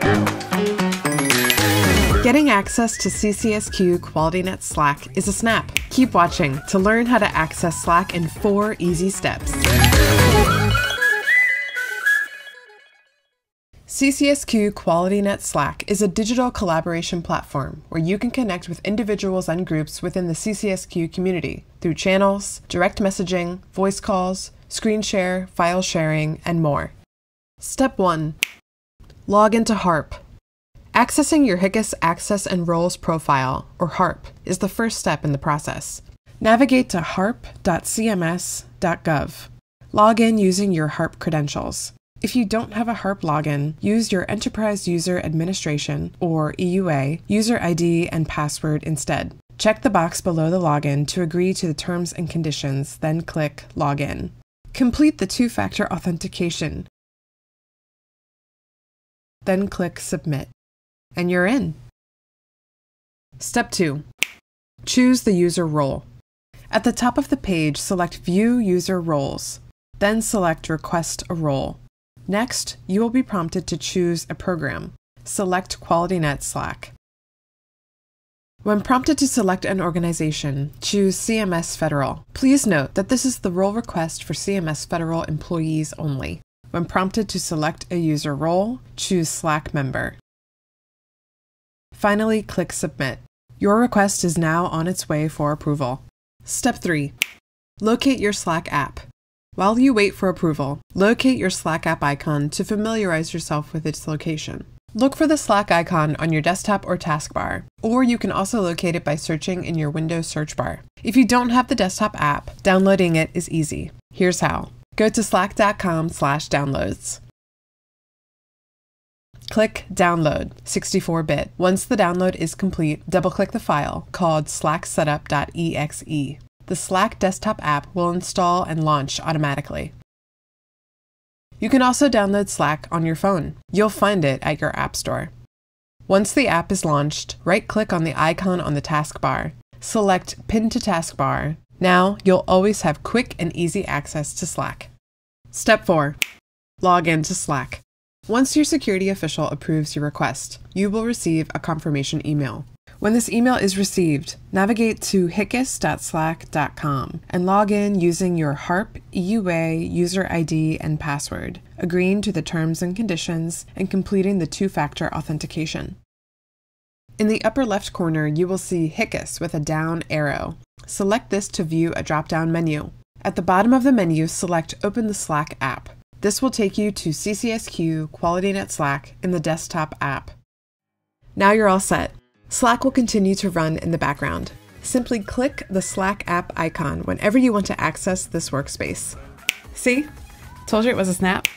Getting access to CCSQ QualityNet Slack is a snap. Keep watching to learn how to access Slack in 4 easy steps. CCSQ QualityNet Slack is a digital collaboration platform where you can connect with individuals and groups within the CCSQ community through channels, direct messaging, voice calls, screen share, file sharing, and more. Step 1. Log into HARP. Accessing your HICS Access and Roles profile, or HARP, is the first step in the process. Navigate to harp.cms.gov. Log in using your HARP credentials. If you don't have a HARP login, use your Enterprise User Administration, or EUA, user ID and password instead. Check the box below the login to agree to the terms and conditions, then click Login. Complete the two-factor authentication, then click Submit, and you're in. Step 2. Choose the user role. At the top of the page, select View User Roles, then select Request a Role. Next, you will be prompted to choose a program. Select QualityNet Slack. When prompted to select an organization, choose CMS Federal. Please note that this is the role request for CMS Federal employees only. When prompted to select a user role, choose Slack Member. Finally, click Submit. Your request is now on its way for approval. Step 3. Locate your Slack app. While you wait for approval, locate your Slack app icon to familiarize yourself with its location. Look for the Slack icon on your desktop or taskbar, or you can also locate it by searching in your Windows search bar. If you don't have the desktop app, downloading it is easy. Here's how. Go to slack.com/downloads. Click Download 64-bit. Once the download is complete, double-click the file called slacksetup.exe. The Slack desktop app will install and launch automatically. You can also download Slack on your phone. You'll find it at your App Store. Once the app is launched, right-click on the icon on the taskbar. Select Pin to Taskbar. Now, you'll always have quick and easy access to Slack. Step 4. Log into Slack. Once your security official approves your request, you will receive a confirmation email. When this email is received, navigate to hicus.slack.com and log in using your HARP, EUA, user ID, and password, agreeing to the terms and conditions, and completing the two-factor authentication. In the upper left corner, you will see HICS with a down arrow. Select this to view a drop-down menu. At the bottom of the menu, select Open the Slack app. This will take you to CCSQ QualityNet Slack in the desktop app. Now you're all set. Slack will continue to run in the background. Simply click the Slack app icon whenever you want to access this workspace. See? Told you it was a snap.